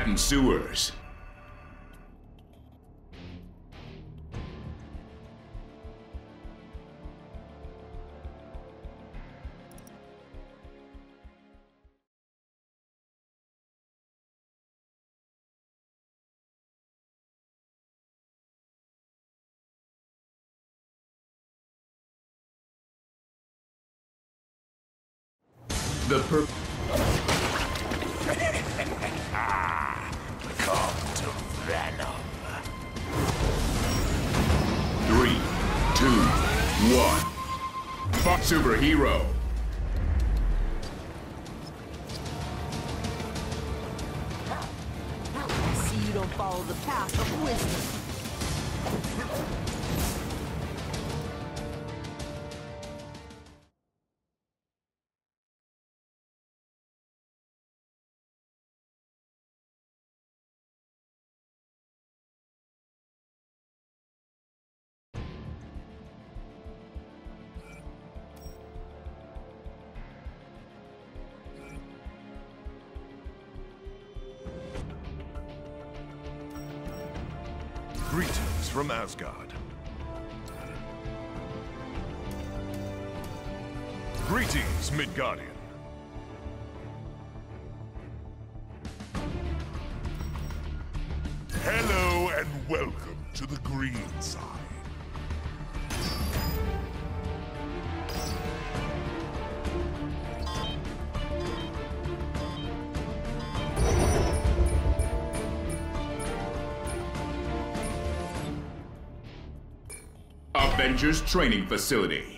forgotten sewers. The Come to Venom. 3, 2, 1. Fuck superhero. See you don't follow the path of wisdom. Greetings from Asgard. Greetings, Midgardian. Hello and welcome to the green side. Avengers Training Facility.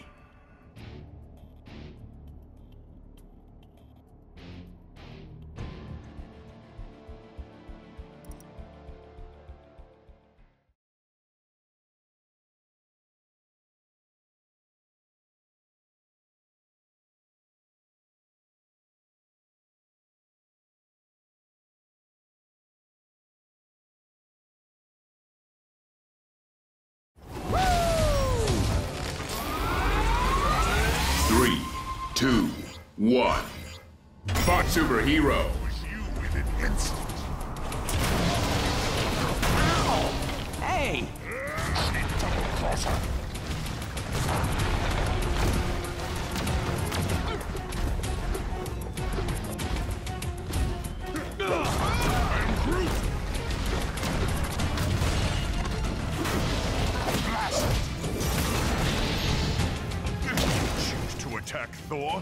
Three, 2, 1. Fuck superhero. You with an insult. Hey! Closer. I'm Groot. Choose to attack Thor?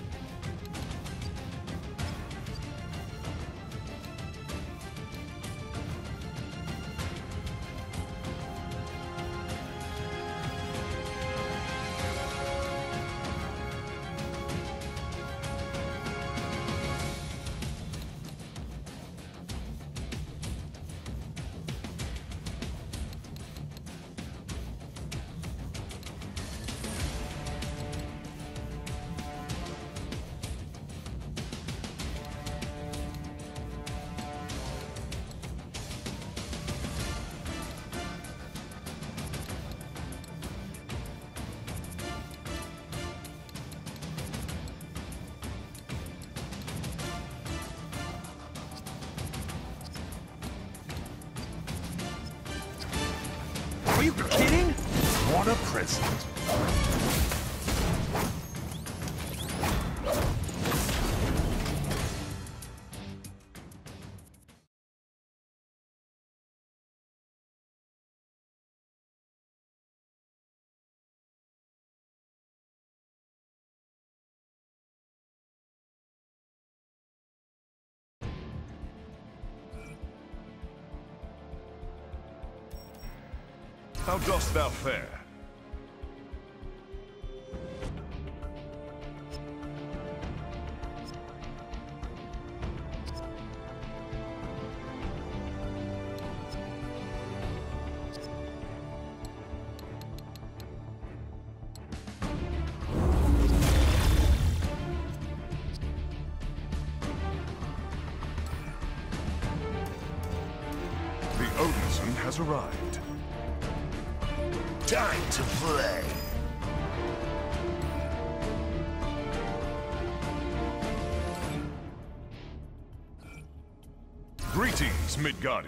Are you kidding? What a present. How dost thou fare? The Odinson has arrived. Time to play. Greetings Greetings, Midgardian.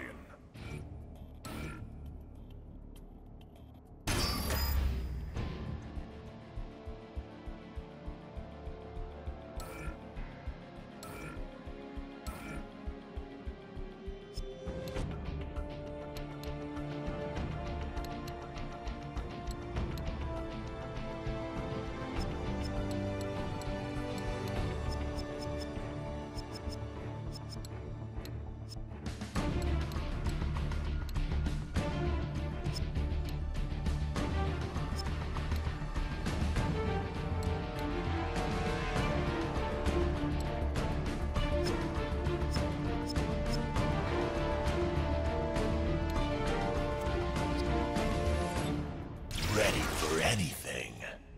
Ready for anything.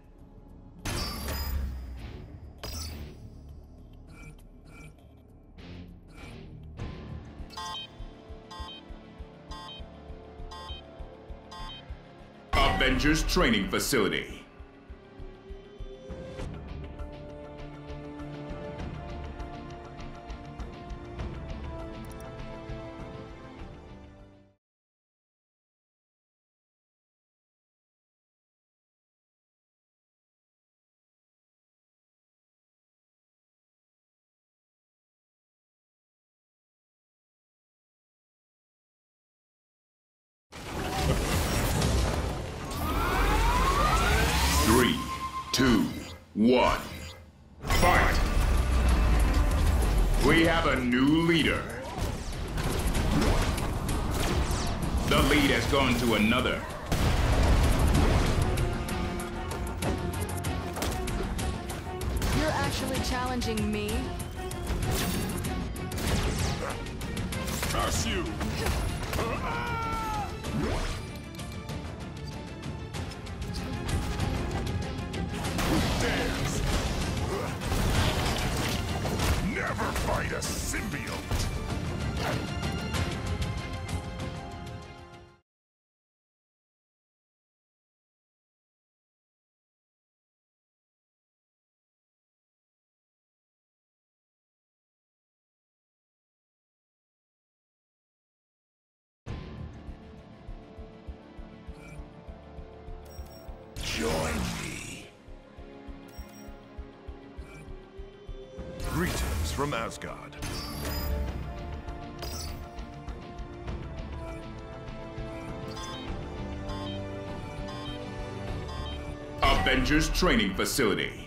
Avengers Training Facility. Three, two, one, fight! We have a new leader. The lead has gone to another. You're actually challenging me? Curse you! Dares! Never fight a symbiote! Join me. Greetings from Asgard. Avengers Training Facility.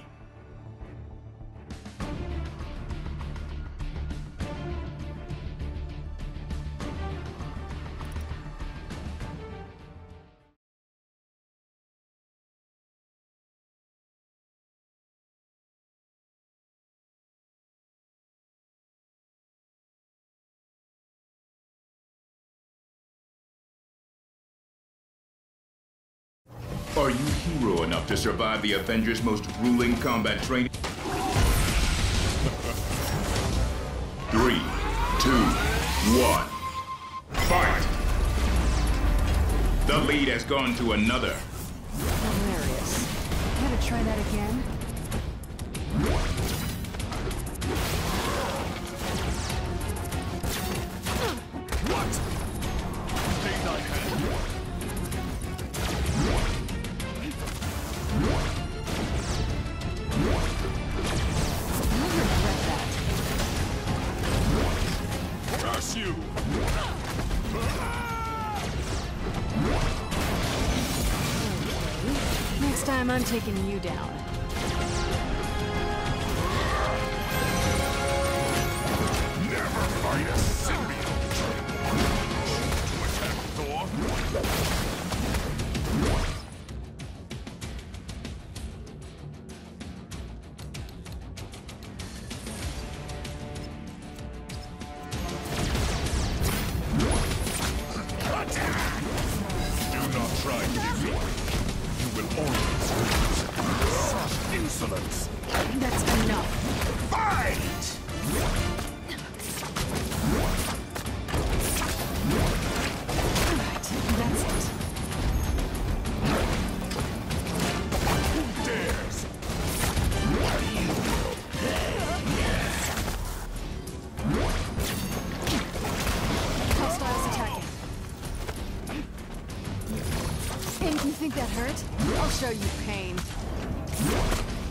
Are you hero enough to survive the Avengers' most grueling combat training? 3, 2, 1, fight! The lead has gone to another. Hilarious. Gotta try that again? What? Stay thy hand. You'll regret that. Curse you! Next time I'm taking you down. Never fight a symbiote! To attack Thor? Do not try, Gizzy. You will always lose. Such insolence! That's enough. Fight! Alright, that's it. Who dares? And you think that hurt? I'll show you pain.